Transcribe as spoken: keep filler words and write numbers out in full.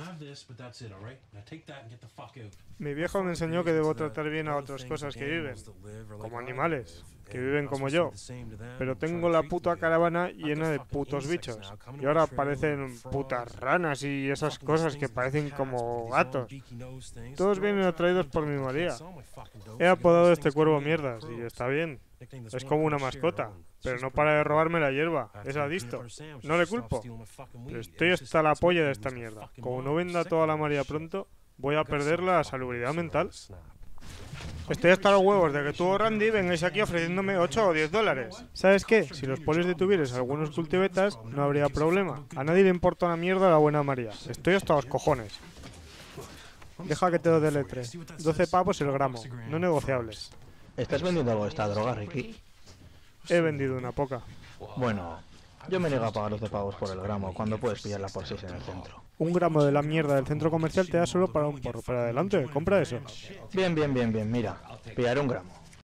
Mi viejo me enseñó que debo tratar bien a otras cosas que viven, como animales, que viven como yo. Pero tengo la puta caravana llena de putos bichos. Y ahora aparecen putas ranas y esas cosas que parecen como gatos. Todos vienen atraídos por mi María. He apodado este cuervo mierdas y está bien. Es como una mascota, pero no para de robarme la hierba. Es adicto. No le culpo. Pero estoy hasta la polla de esta mierda. Como no venda toda la María pronto, voy a perder la salubridad mental. Estoy hasta los huevos de que tú o Randy vengáis aquí ofreciéndome ocho o diez dólares. ¿Sabes qué? Si los polis detuvieres algunos cultivetas, no habría problema. A nadie le importa una mierda la buena María. Estoy hasta los cojones. Deja que te lo deletre. doce pavos el gramo. No negociables. ¿Estás vendiendo algo de esta droga, Ricky? He vendido una poca. Bueno, yo me niego a pagar doce pavos por el gramo cuando puedes pillarla por seis en el centro. Un gramo de la mierda del centro comercial te da solo para un porro. Pero adelante, compra eso. Bien, bien, bien, bien, mira. Pillaré un gramo.